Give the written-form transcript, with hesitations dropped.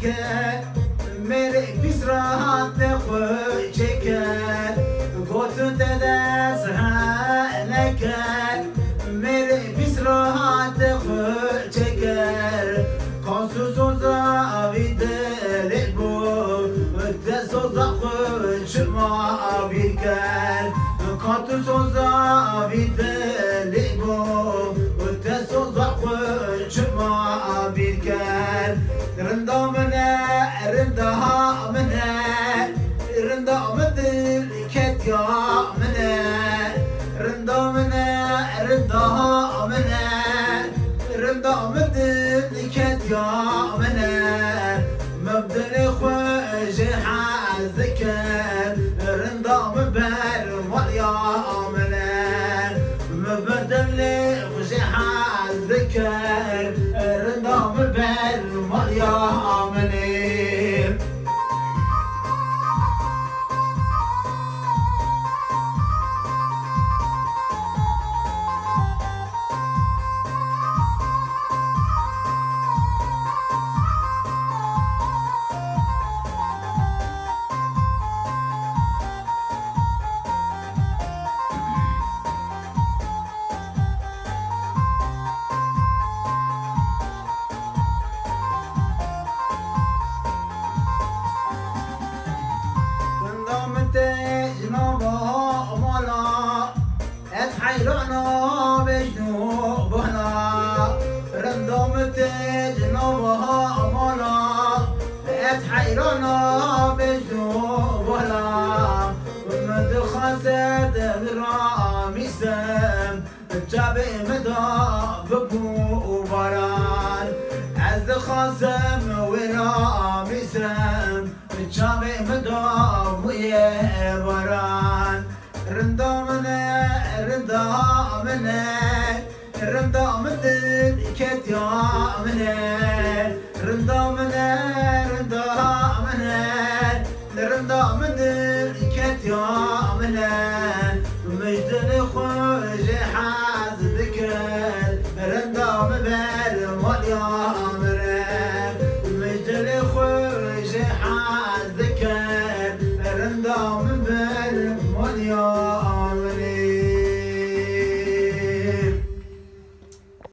ذكر مري بسرعة خوش كر قلت تدسها لك مري بسرعة خوش كر قصص زاويد لبو تسوز خوش ما بيكر قصص زاويد لبو تسوز خوش ما بيكر رندا مثل كتيا رندا مثل كتيا مبدل خوش حزك رندا مبر وليا مبدل خوش حزك رندا مبر وليا جنوبها مالا اتحيرنا بجنوبنا رندمت جنوبها مالا اتحيرنا بجنوبنا ومد خسد الرامسم جابي مدى ببو بران عز خاسم ورامسم جابي مدى ويبران رندا من كتيا رندا من